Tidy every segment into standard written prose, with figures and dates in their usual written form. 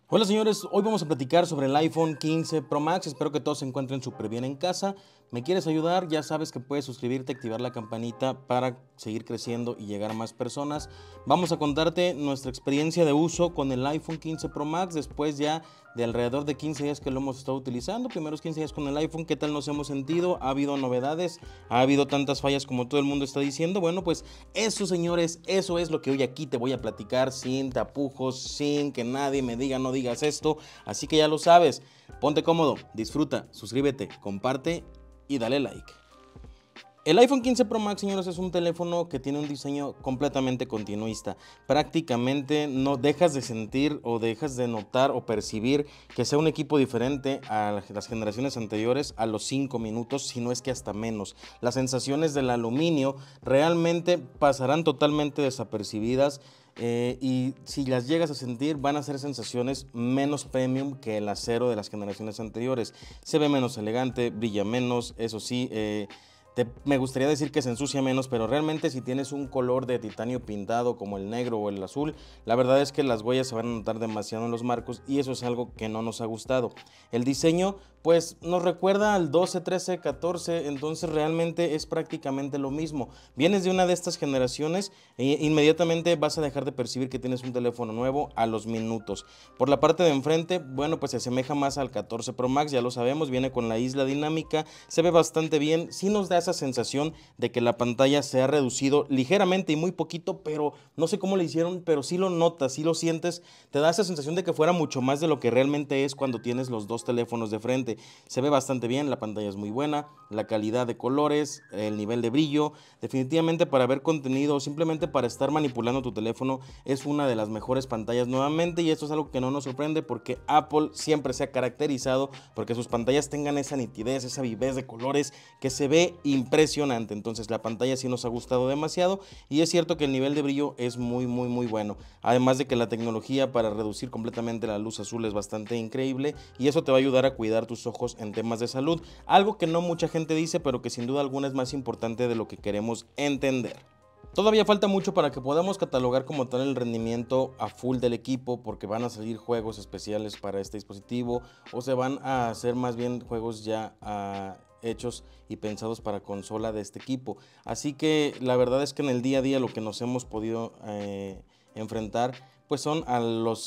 Hola señores, hoy vamos a platicar sobre el iPhone 15 Pro Max. Espero que todos se encuentren súper bien en casa. ¿Me quieres ayudar? Ya sabes que puedes suscribirte, activar la campanita para seguir creciendo y llegar a más personas. Vamos a contarte nuestra experiencia de uso con el iPhone 15 Pro Max después ya de alrededor de 15 días que lo hemos estado utilizando. Primeros 15 días con el iPhone, ¿qué tal nos hemos sentido? ¿Ha habido novedades? ¿Ha habido tantas fallas como todo el mundo está diciendo? Bueno, pues eso señores, eso es lo que hoy aquí te voy a platicar sin tapujos, sin que nadie me diga no digas esto. Así que ya lo sabes, ponte cómodo, disfruta, suscríbete, comparte y dale like. El iPhone 15 Pro Max, señores, es un teléfono que tiene un diseño completamente continuista. Prácticamente no dejas de sentir o dejas de notar o percibir que sea un equipo diferente a las generaciones anteriores a los 5 minutos, si no es que hasta menos. Las sensaciones del aluminio realmente pasarán totalmente desapercibidas. Y si las llegas a sentir van a ser sensaciones menos premium que el acero de las generaciones anteriores. Se ve menos elegante, brilla menos, eso sí, me gustaría decir que se ensucia menos, pero realmente si tienes un color de titanio pintado como el negro o el azul, la verdad es que las huellas se van a notar demasiado en los marcos y eso es algo que no nos ha gustado. El diseño pues nos recuerda al 12, 13, 14, entonces realmente es prácticamente lo mismo. Vienes de una de estas generaciones e inmediatamente vas a dejar de percibir que tienes un teléfono nuevo a los minutos. Por la parte de enfrente, bueno, pues se asemeja más al 14 Pro Max, ya lo sabemos, viene con la isla dinámica, se ve bastante bien, sí nos da esa sensación de que la pantalla se ha reducido ligeramente y muy poquito, pero no sé cómo le hicieron, pero sí lo notas, sí lo sientes, te da esa sensación de que fuera mucho más de lo que realmente es cuando tienes los dos teléfonos de frente. Se ve bastante bien, la pantalla es muy buena, la calidad de colores, el nivel de brillo, definitivamente para ver contenido o simplemente para estar manipulando tu teléfono es una de las mejores pantallas nuevamente, y esto es algo que no nos sorprende porque Apple siempre se ha caracterizado porque sus pantallas tengan esa nitidez, esa vivez de colores que se ve impresionante. Entonces la pantalla sí nos ha gustado demasiado y es cierto que el nivel de brillo es muy bueno, además de que la tecnología para reducir completamente la luz azul es bastante increíble y eso te va a ayudar a cuidar tus ojos en temas de salud, algo que no mucha gente dice pero que sin duda alguna es más importante de lo que queremos entender. Todavía falta mucho para que podamos catalogar como tal el rendimiento a full del equipo, porque van a salir juegos especiales para este dispositivo o se van a hacer más bien juegos ya hechos y pensados para consola de este equipo. Así que la verdad es que en el día a día lo que nos hemos podido enfrentar pues son a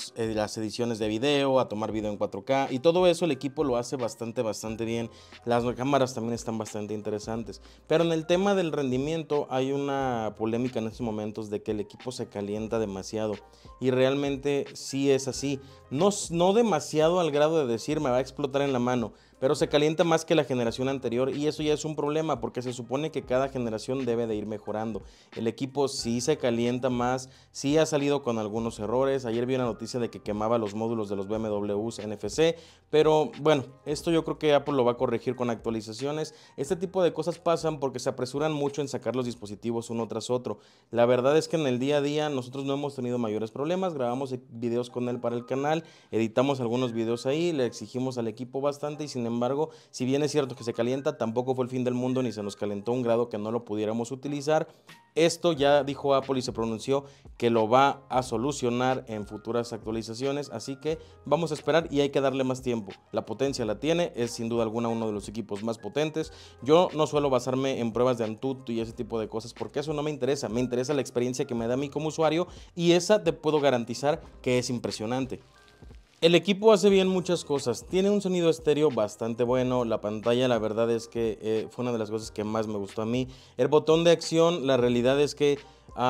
las ediciones de video, a tomar video en 4K y todo eso el equipo lo hace bastante bien. Las cámaras también están bastante interesantes, pero en el tema del rendimiento hay una polémica en estos momentos de que el equipo se calienta demasiado y realmente sí es así, no demasiado al grado de decir me va a explotar en la mano, pero se calienta más que la generación anterior y eso ya es un problema porque se supone que cada generación debe de ir mejorando. El equipo sí se calienta más, sí ha salido con algunos errores. Ayer vi una noticia de que quemaba los módulos de los BMWs NFC, pero bueno, esto yo creo que Apple lo va a corregir con actualizaciones. Este tipo de cosas pasan porque se apresuran mucho en sacar los dispositivos uno tras otro. La verdad es que en el día a día nosotros no hemos tenido mayores problemas, grabamos videos con él para el canal, editamos algunos videos ahí, le exigimos al equipo bastante y sin embargo, si bien es cierto que se calienta, tampoco fue el fin del mundo ni se nos calentó un grado que no lo pudiéramos utilizar. Esto ya dijo Apple y se pronunció que lo va a solucionar en futuras actualizaciones, así que vamos a esperar y hay que darle más tiempo. La potencia la tiene, es sin duda alguna uno de los equipos más potentes. Yo no suelo basarme en pruebas de Antutu y ese tipo de cosas porque eso no me interesa, me interesa la experiencia que me da a mí como usuario y esa te puedo garantizar que es impresionante. El equipo hace bien muchas cosas, tiene un sonido estéreo bastante bueno, la pantalla la verdad es que fue una de las cosas que más me gustó a mí. El botón de acción, la realidad es que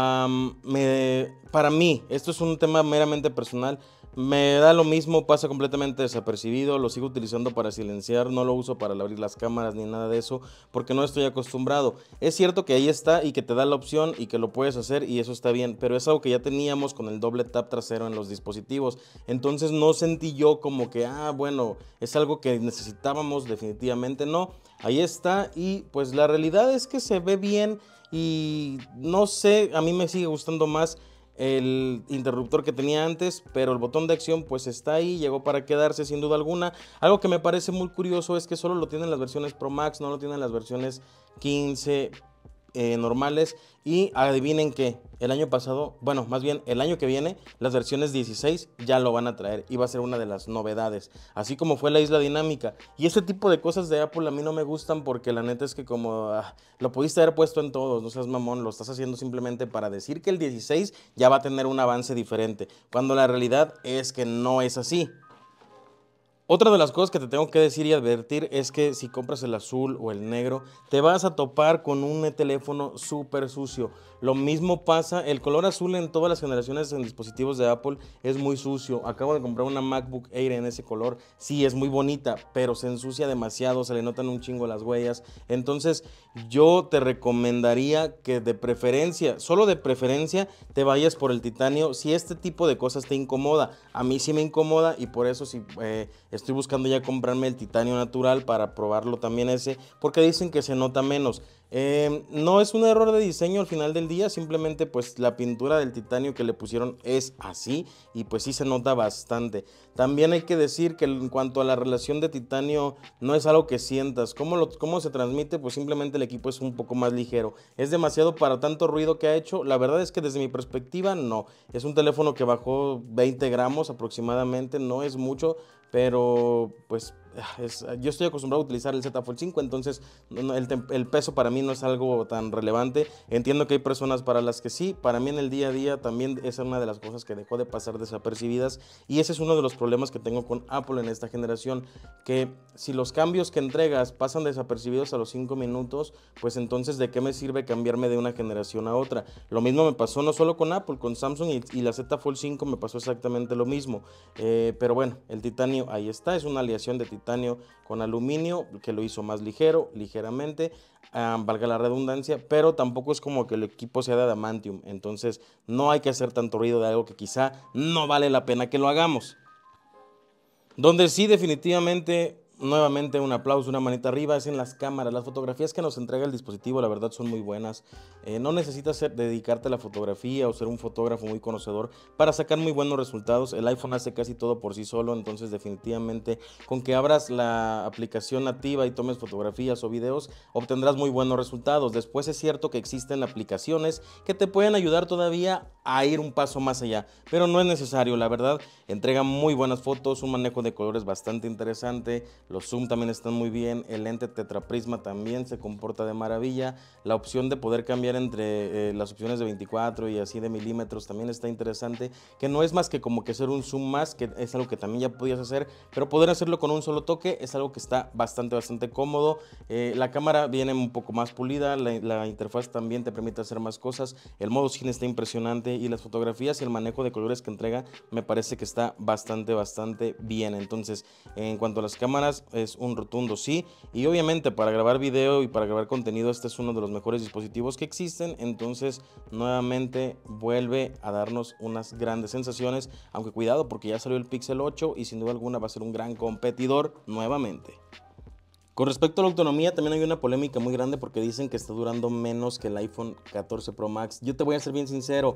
para mí, esto es un tema meramente personal, me da lo mismo, pasa completamente desapercibido, lo sigo utilizando para silenciar, no lo uso para abrir las cámaras ni nada de eso, porque no estoy acostumbrado. Es cierto que ahí está y que te da la opción y que lo puedes hacer y eso está bien, pero es algo que ya teníamos con el doble tap trasero en los dispositivos, entonces no sentí yo como que, bueno, es algo que necesitábamos, definitivamente no, ahí está y pues la realidad es que se ve bien y no sé, a mí me sigue gustando más el interruptor que tenía antes, pero el botón de acción pues está ahí, llegó para quedarse sin duda alguna. Algo que me parece muy curioso es que solo lo tienen las versiones Pro Max, no lo tienen las versiones 15 normales. Y adivinen qué, el año pasado, bueno, más bien el año que viene, las versiones 16 ya lo van a traer y va a ser una de las novedades, así como fue la isla dinámica. Y ese tipo de cosas de Apple a mí no me gustan porque la neta es que como lo pudiste haber puesto en todos, no seas mamón, lo estás haciendo simplemente para decir que el 16 ya va a tener un avance diferente, cuando la realidad es que no es así. Otra de las cosas que te tengo que decir y advertir es que si compras el azul o el negro, te vas a topar con un teléfono súper sucio. Lo mismo pasa, el color azul en todas las generaciones en dispositivos de Apple es muy sucio. Acabo de comprar una MacBook Air en ese color. Sí, es muy bonita, pero se ensucia demasiado, se le notan un chingo las huellas. Entonces, yo te recomendaría que de preferencia, solo de preferencia, te vayas por el titanio si este tipo de cosas te incomoda. A mí sí me incomoda y por eso sí estoy buscando ya comprarme el titanio natural para probarlo también ese, porque dicen que se nota menos. No es un error de diseño al final del día, simplemente pues la pintura del titanio que le pusieron es así y pues sí se nota bastante. También hay que decir que en cuanto a la relación de titanio no es algo que sientas. ¿Cómo se transmite? Pues simplemente el equipo es un poco más ligero. ¿Es demasiado para tanto ruido que ha hecho? La verdad es que desde mi perspectiva no. Es un teléfono que bajó 20 gramos aproximadamente, no es mucho, pero pues yo estoy acostumbrado a utilizar el Z Fold 5, entonces el peso para mí no es algo tan relevante. Entiendo que hay personas para las que sí, para mí en el día a día también es una de las cosas que dejó de pasar desapercibidas y ese es uno de los problemas que tengo con Apple en esta generación, que si los cambios que entregas pasan desapercibidos a los 5 minutos, pues entonces ¿de qué me sirve cambiarme de una generación a otra? Lo mismo me pasó no solo con Apple, con Samsung y la Z Fold 5 me pasó exactamente lo mismo, pero bueno, el titanio ahí está, es una aleación de titanio con aluminio que lo hizo más ligero, ligeramente, valga la redundancia, pero tampoco es como que el equipo sea de adamantium, entonces no hay que hacer tanto ruido de algo que quizá no vale la pena que lo hagamos. Donde sí definitivamente, nuevamente un aplauso, una manita arriba, es en las cámaras. Las fotografías que nos entrega el dispositivo, la verdad, son muy buenas. No necesitas dedicarte a la fotografía o ser un fotógrafo muy conocedor para sacar muy buenos resultados. El iPhone hace casi todo por sí solo, entonces definitivamente con que abras la aplicación nativa y tomes fotografías o videos, obtendrás muy buenos resultados. Después es cierto que existen aplicaciones que te pueden ayudar todavía a ir un paso más allá, pero no es necesario, la verdad. Entrega muy buenas fotos, un manejo de colores bastante interesante, los zoom también están muy bien, el lente tetraprisma también se comporta de maravilla, la opción de poder cambiar entre las opciones de 24 y así de milímetros también está interesante, que no es más que como que hacer un zoom más, que es algo que también ya podías hacer, pero poder hacerlo con un solo toque es algo que está bastante cómodo. La cámara viene un poco más pulida, la interfaz también te permite hacer más cosas, el modo cine está impresionante y las fotografías y el manejo de colores que entrega me parece que está bastante bien. Entonces, en cuanto a las cámaras, es un rotundo sí. Y obviamente para grabar video y para grabar contenido, este es uno de los mejores dispositivos que existen. Entonces, nuevamente vuelve a darnos unas grandes sensaciones. Aunque cuidado, porque ya salió el Pixel 8 y sin duda alguna va a ser un gran competidor nuevamente. Con respecto a la autonomía, también hay una polémica muy grande porque dicen que está durando menos que el iPhone 14 Pro Max. Yo te voy a ser bien sincero,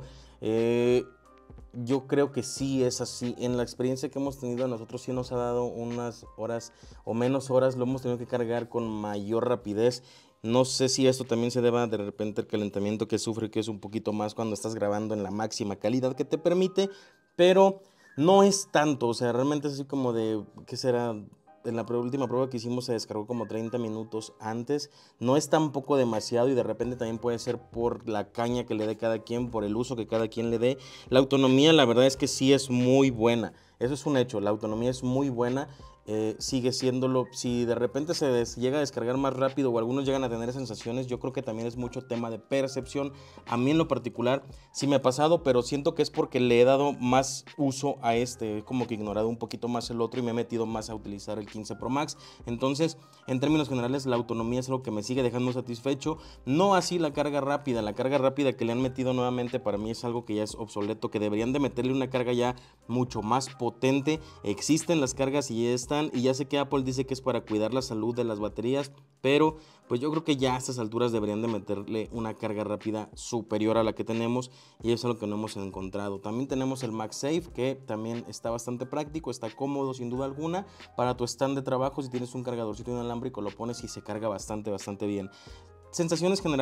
yo creo que sí es así. En la experiencia que hemos tenido, a nosotros sí nos ha dado unas horas o menos horas, lo hemos tenido que cargar con mayor rapidez. No sé si esto también se deba de repente al calentamiento que sufre, que es un poquito más cuando estás grabando en la máxima calidad que te permite, pero no es tanto, o sea, realmente es así como de, ¿qué será? En la última prueba que hicimos se descargó como 30 minutos antes, no es tampoco demasiado y de repente también puede ser por la caña que le dé cada quien, por el uso que cada quien le dé. La autonomía la verdad es que sí es muy buena, eso es un hecho, la autonomía es muy buena. Sigue siéndolo. Si de repente llega a descargar más rápido o algunos llegan a tener sensaciones, yo creo que también es mucho tema de percepción. A mí en lo particular sí me ha pasado, pero siento que es porque le he dado más uso a este, como que he ignorado un poquito más el otro y me he metido más a utilizar el 15 Pro Max. Entonces, en términos generales, la autonomía es algo que me sigue dejando satisfecho. No así la carga rápida que le han metido nuevamente para mí es algo que ya es obsoleto, que deberían de meterle una carga ya mucho más potente. Existen las cargas y ya están, y ya sé que Apple dice que es para cuidar la salud de las baterías, pero pues yo creo que ya a estas alturas deberían de meterle una carga rápida superior a la que tenemos y eso es lo que no hemos encontrado. También tenemos el MagSafe, que también está bastante práctico, está cómodo sin duda alguna para tu stand de trabajo. Si tienes un cargadorcito inalámbrico lo pones y se carga bastante bien. Sensaciones generales,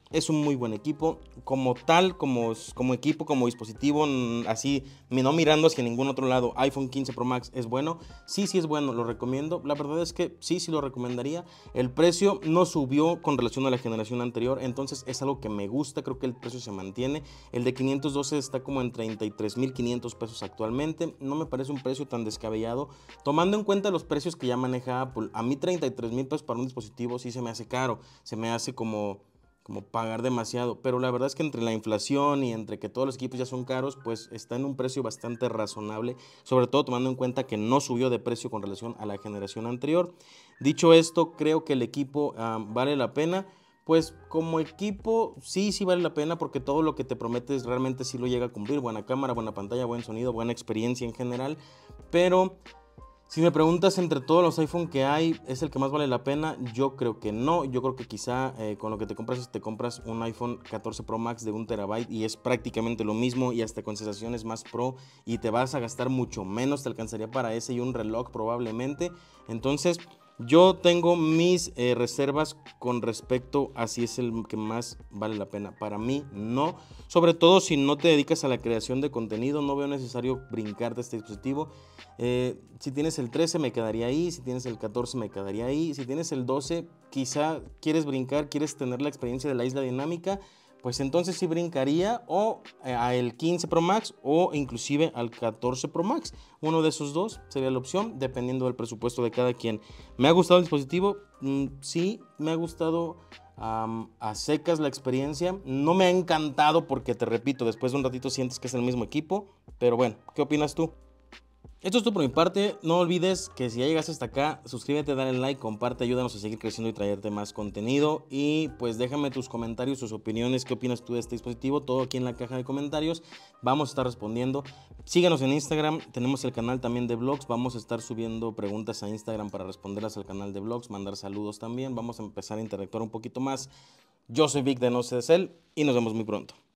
Es un muy buen equipo, como tal, como equipo, como dispositivo, así, no mirando hacia ningún otro lado. iPhone 15 Pro Max es bueno, sí es bueno, lo recomiendo. La verdad es que sí lo recomendaría. El precio no subió con relación a la generación anterior, entonces es algo que me gusta, creo que el precio se mantiene. El de 512 está como en 33,500 pesos actualmente, no me parece un precio tan descabellado, tomando en cuenta los precios que ya maneja Apple. A mí 33,000 pesos para un dispositivo sí se me hace caro, se me hace como pagar demasiado, pero la verdad es que entre la inflación y entre que todos los equipos ya son caros, pues está en un precio bastante razonable, sobre todo tomando en cuenta que no subió de precio con relación a la generación anterior. Dicho esto, creo que el equipo vale la pena. Pues como equipo sí vale la pena, porque todo lo que te prometes realmente sí lo llega a cumplir. Buena cámara, buena pantalla, buen sonido, buena experiencia en general, pero si me preguntas entre todos los iPhone que hay, ¿es el que más vale la pena? Yo creo que no. Yo creo que quizá con lo que te compras un iPhone 14 Pro Max de 1 TB y es prácticamente lo mismo y hasta con sensaciones más pro, y te vas a gastar mucho menos, te alcanzaría para ese y un reloj probablemente. Entonces yo tengo mis reservas con respecto a si es el que más vale la pena. Para mí no, sobre todo si no te dedicas a la creación de contenido, no veo necesario brincarte este dispositivo. Si tienes el 13 me quedaría ahí, si tienes el 14 me quedaría ahí, si tienes el 12 quizá quieres brincar, quieres tener la experiencia de la isla dinámica, pues entonces sí brincaría o a el 15 Pro Max o inclusive al 14 Pro Max. Uno de esos dos sería la opción, dependiendo del presupuesto de cada quien. ¿Me ha gustado el dispositivo? Sí, me ha gustado a secas la experiencia. No me ha encantado porque, te repito, después de un ratito sientes que es el mismo equipo. Pero bueno, ¿qué opinas tú? Esto es todo por mi parte. No olvides que si ya llegaste hasta acá, suscríbete, dale like, comparte, ayúdanos a seguir creciendo y traerte más contenido. Y pues déjame tus comentarios, tus opiniones, qué opinas tú de este dispositivo, todo aquí en la caja de comentarios. Vamos a estar respondiendo. Síganos en Instagram, tenemos el canal también de vlogs. Vamos a estar subiendo preguntas a Instagram para responderlas al canal de vlogs, mandar saludos también. Vamos a empezar a interactuar un poquito más. Yo soy Vic de No Sé de Cel y nos vemos muy pronto.